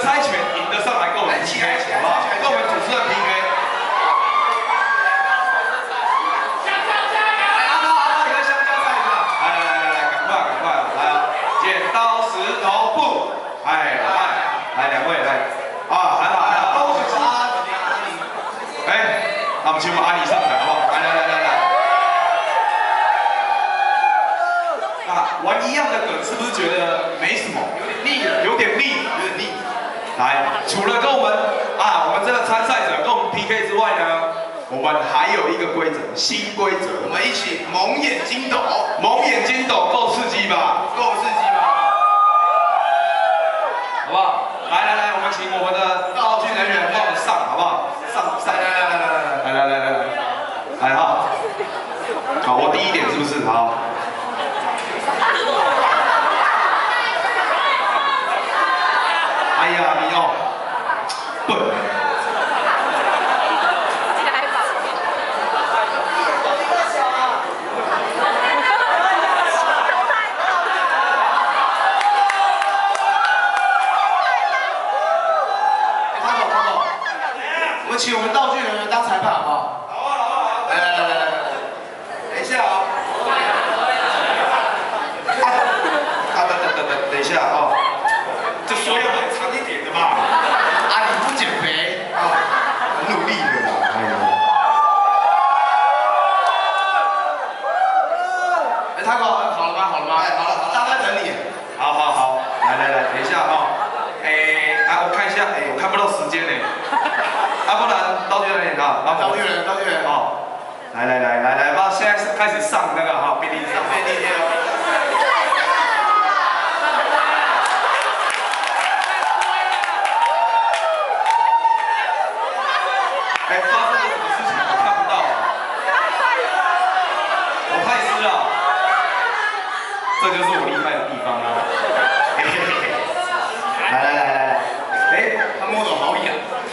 猜拳赢得上来跟我们 PK， 好不好？跟我们主持人 PK。 来两位来，啊，还好，恭喜阿里，哎，那我们请我们阿里上台好不好？来，啊，玩一样的梗是不是觉得没什么？有点腻。来，除了跟我们这个参赛者跟我们 PK 之外呢，我们还有一个规则，新规则，我们一起蒙眼睛斗，够刺激吧？好不好？来，我们请我们的道具人员帮我们上，好不好？上，来哈！好，我第一点是不是？好。哎呀，你哦，笨。请我们道具人员当裁判，好不好？好。来，等一下啊！等一下啊！这说要很长一点的嘛。你不减肥啊？很努力的啦，哎呦。他好了吗？好了，大家等你。好，来，等一下啊！我看一下，我看不到时间呢。不然道具人员啊，道具人哦，来，吧，现在开始上那个便利贴哦。发生了什么事情我看不到，我太湿了，这就是我厉害的地方啊。来，他摸手好痒。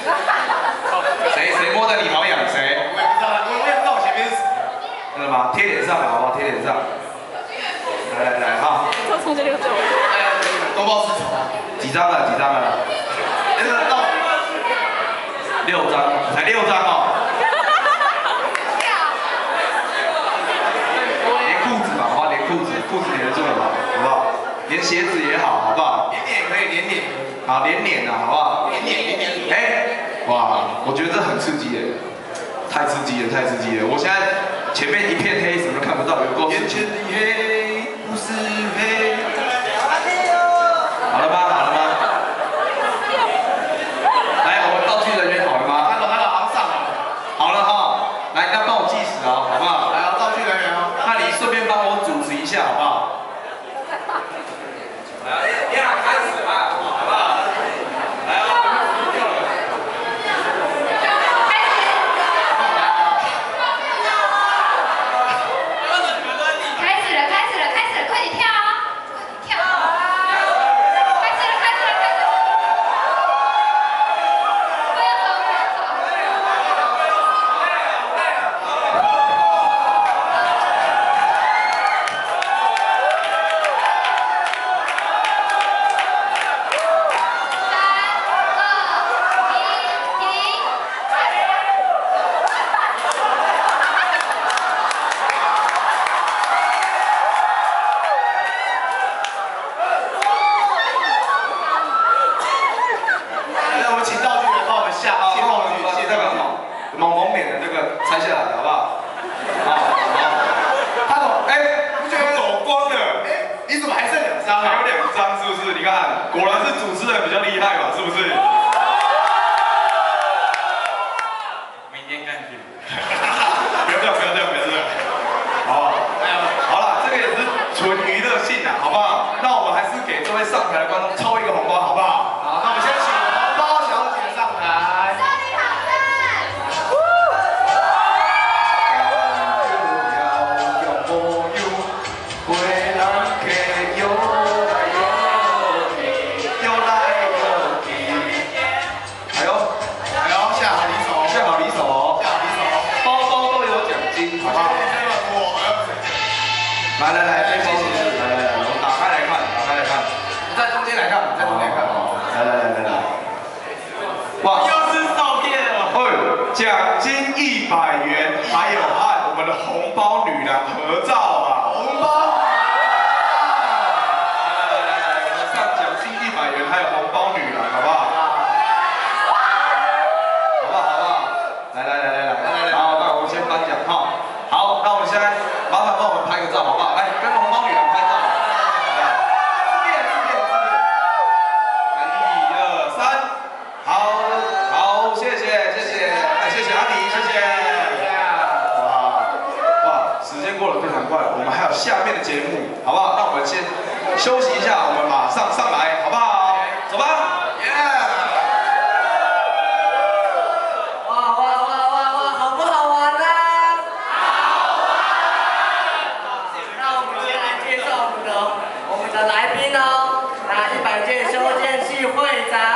谁摸的你好痒？谁？我也不知道我前面是谁。真的吗？贴脸上好不好？贴脸上。来哈。从这里走。多报4筹。几张了？那个到6张，才6张哦。连裤子吧，好不好？连裤子连得住了吧？好不好？连鞋子也好，好不好？连脸可以，连脸。好，连脸啊，好不好？连脸。哇，我觉得这很刺激耶，太刺激了！我现在前面一片黑，什么都看不到，有够刺激。眼前的黑不是黑。好了吗？来，我们道具人员好了吗？好了，上了。好了哈，来，那帮我计时哦，好不好？来，道具人员哦，那你顺便帮我主持一下，好不好？开始吧，好不好？来哦。蒙脸的这个拆下来，好不好？好。他不觉得走光的？你怎么还剩2张啊？还有2张是不是？你看，果然是主持人比较厉害嘛，是不是？明天看剧。不要这样。好了，这个也是纯娱乐性的，好不好？那我们还是给这位上台的观众抽一个红包，好不好？好，那我们先请红包小姐上台。来，这包是不是？来，我打开来看，你在中间来看，来。 奖金100元，还有和我们的红包女郎合照啊！红包！来，我们上奖金100元，还有红包女郎，好不好？好不好？来，好，那我们先颁奖哈。好，那我们现在麻烦帮我们拍个照，好不好？来，跟红包女郎拍照。好，谢谢阿迪，谢谢。哇，时间过得非常快，我们还有下面的节目，好不好？那我们先休息一下，我们马上上来，好不好？走吧。 哇，好不好玩呢？好玩。那我们先来介绍我们的来宾哦，那100届修建系会长。